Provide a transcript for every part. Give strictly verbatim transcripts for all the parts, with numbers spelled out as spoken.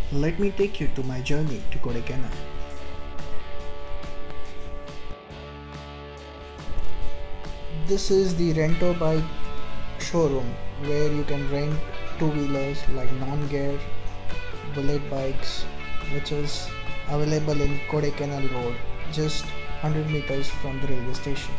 Let me take you to my journey to Kodaikanal. This is the Rento Bike showroom where you can rent two-wheelers like non-gear, bullet bikes, which is available in Kodaikanal Road, just one hundred meters from the railway station.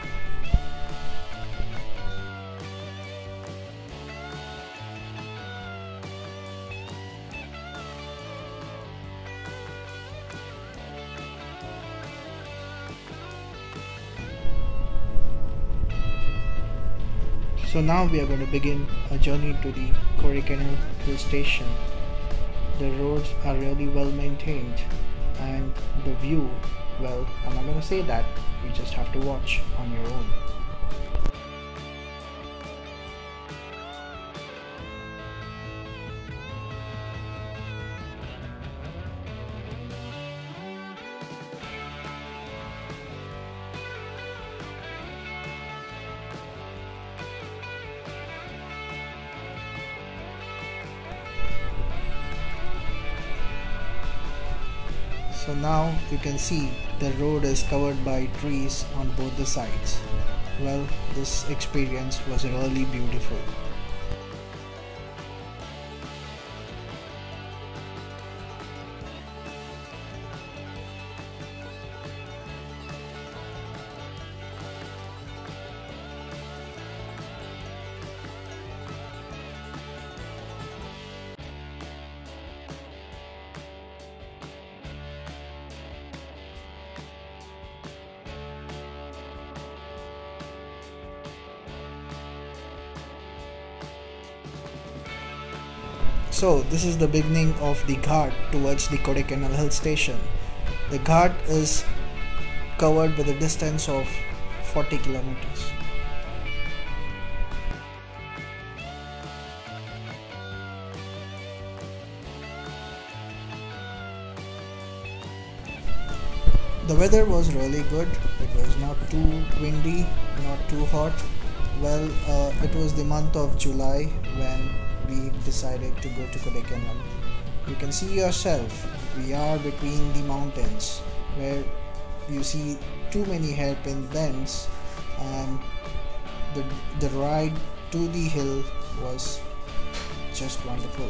So now we are going to begin a journey to the Kodaikanal hill station. The roads are really well maintained and the view, well, I'm not going to say that, you just have to watch on your own. So now you can see the road is covered by trees on both the sides. Well, this experience was really beautiful. So this is the beginning of the ghat towards the Kodaikanal hill station. The ghat is covered with a distance of forty kilometers. The weather was really good. It was not too windy, not too hot. Well, uh, it was the month of July when we decided to go to Kodaikanal. You can see yourself, we are between the mountains where you see too many hairpin bends, and the, the ride to the hill was just wonderful.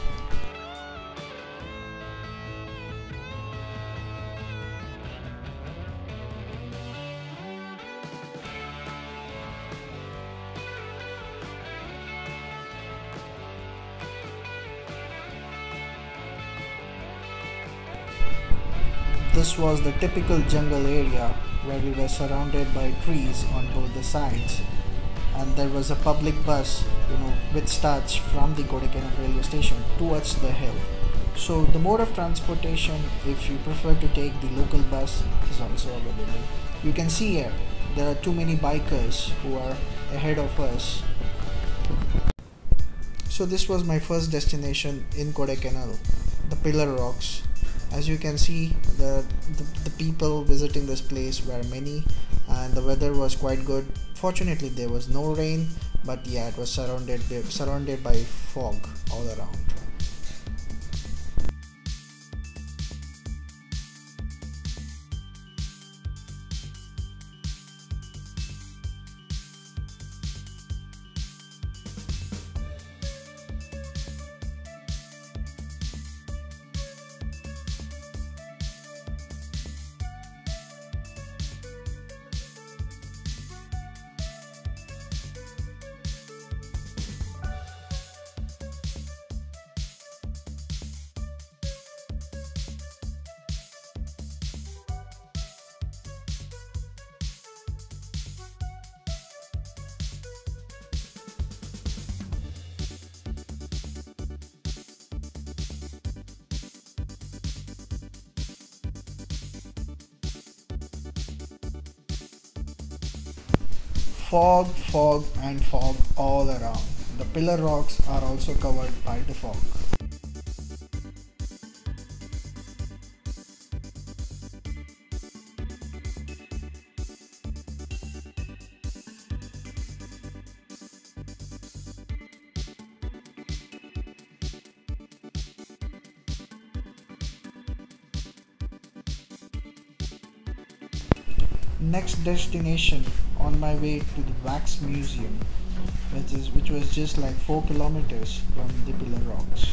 This was the typical jungle area where we were surrounded by trees on both the sides, and there was a public bus, you know, which starts from the Kodaikanal railway station towards the hill. So the mode of transportation, if you prefer to take the local bus, is also available. You can see here there are too many bikers who are ahead of us. So this was my first destination in Kodaikanal, the Pillar Rocks. As you can see, the, the, the people visiting this place were many and the weather was quite good. Fortunately there was no rain, but yeah, it was surrounded by, surrounded by fog all around. Fog, fog and fog all around. The pillar rocks are also covered by the fog. Next destination on my way to the Wax Museum, which is which was just like four kilometers from the Pillar Rocks.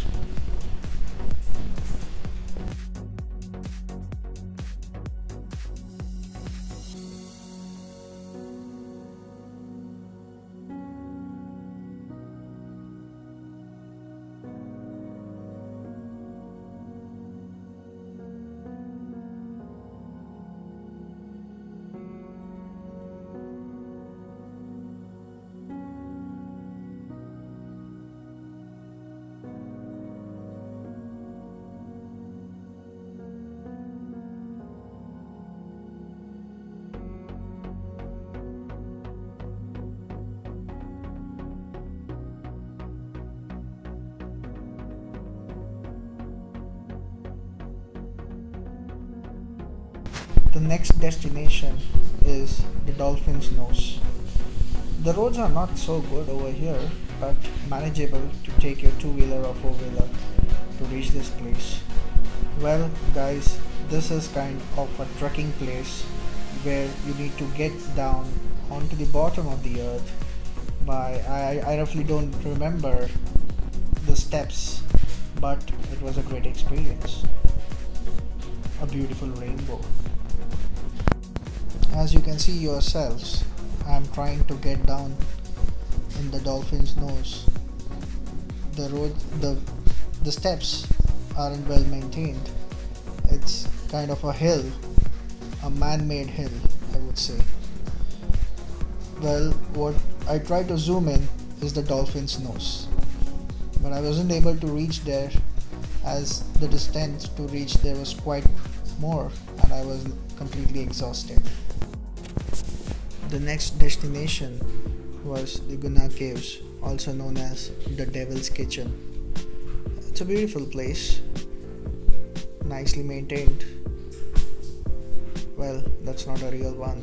The next destination is the Dolphin's Nose. The roads are not so good over here, but manageable to take your two-wheeler or four-wheeler to reach this place. Well guys, this is kind of a trekking place where you need to get down onto the bottom of the earth by, I, I roughly don't remember the steps, but it was a great experience. A beautiful rainbow. As you can see yourselves, I am trying to get down in the Dolphin's Nose. The road, the the steps aren't well maintained. It's kind of a hill, a man-made hill, I would say. Well, what I tried to zoom in is the Dolphin's Nose, but I wasn't able to reach there as the distance to reach there was quite more and I was completely exhausted. The next destination was the Guna Caves, also known as the Devil's Kitchen. It's a beautiful place, nicely maintained. Well, that's not a real one.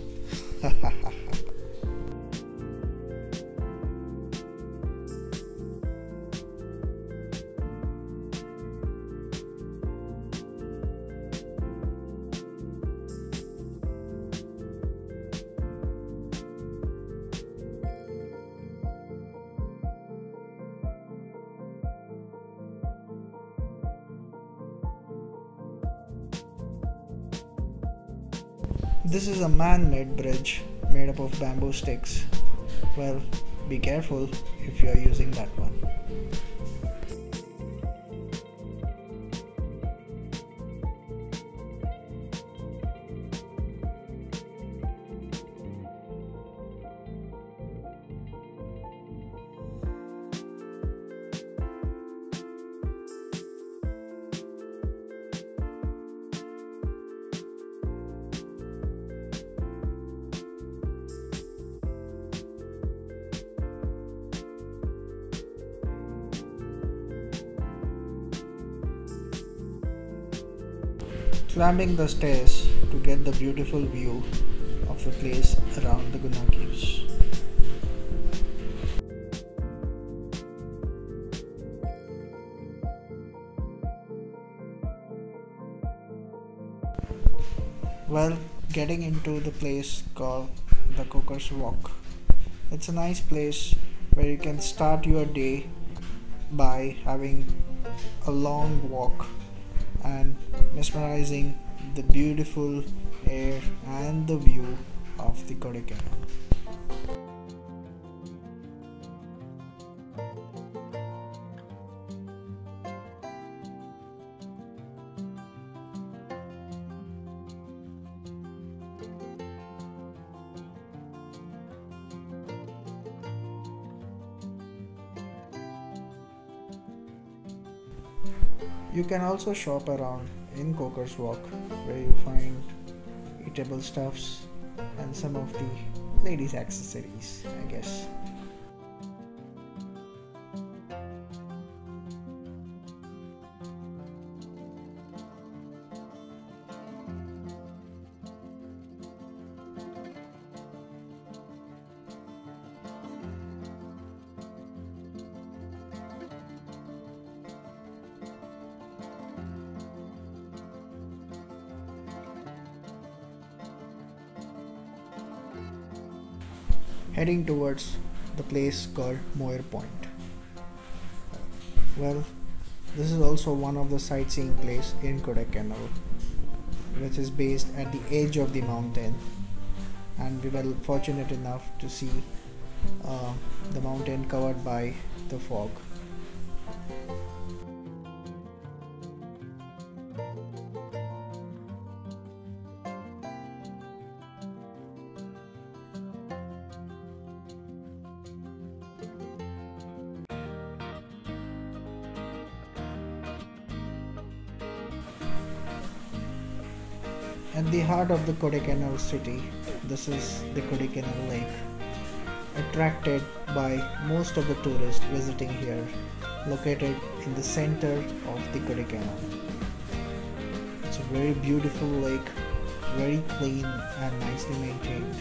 This is a man-made bridge made up of bamboo sticks. Well, be careful if you are using that one. Climbing the stairs to get the beautiful view of the place around the Guna Caves. Well, getting into the place called the Coker's Walk. It's a nice place where you can start your day by having a long walk and mesmerizing the beautiful air and the view of the Kodaikanal. You can also shop around in Coker's Walk, where you find eatable stuffs and some of the ladies' accessories, I guess. heading towards the place called Moir Point. Well, this is also one of the sightseeing place in Kodaikanal, which is based at the edge of the mountain, and we were fortunate enough to see uh, the mountain covered by the fog. At the heart of the Kodaikanal city, this is the Kodaikanal lake, attracted by most of the tourists visiting here, located in the center of the Kodaikanal. It's a very beautiful lake, very clean and nicely maintained.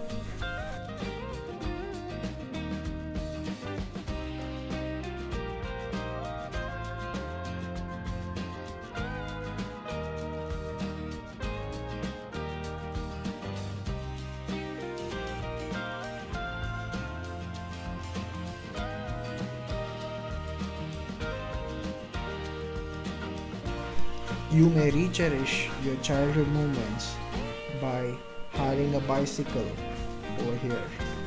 You may re-cherish your childhood moments by hiring a bicycle over here.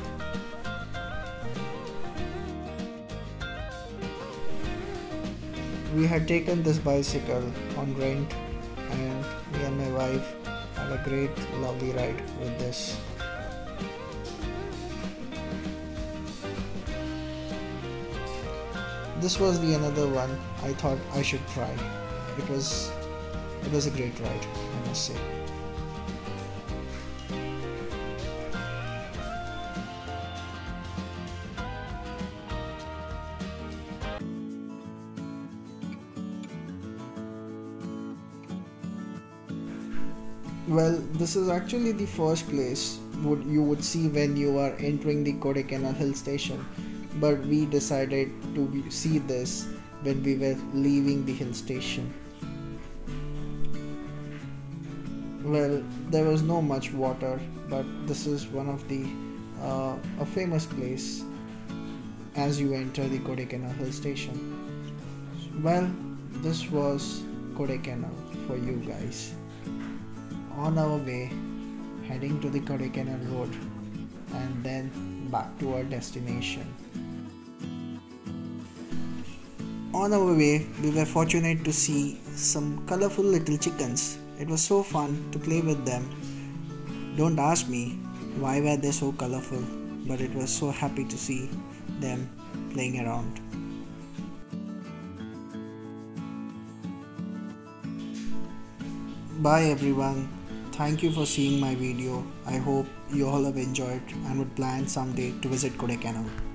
We had taken this bicycle on rent, and me and my wife had a great lovely ride with this. This was the another one I thought I should try. It was It was a great ride, I must say. Well, this is actually the first place would you would see when you are entering the Kodaikanal hill station, but we decided to be, see this when we were leaving the hill station. Well, there was no much water, but this is one of the uh, a famous place as you enter the Kodaikanal hill station. Well, this was Kodaikanal for you guys. On our way, heading to the Kodaikanal road and then back to our destination. On our way, we were fortunate to see some colorful little chickens. It was so fun to play with them. Don't ask me why were they so colorful, but it was so happy to see them playing around. Bye everyone. Thank you for seeing my video. I hope you all have enjoyed and would plan someday to visit Kodaikanal.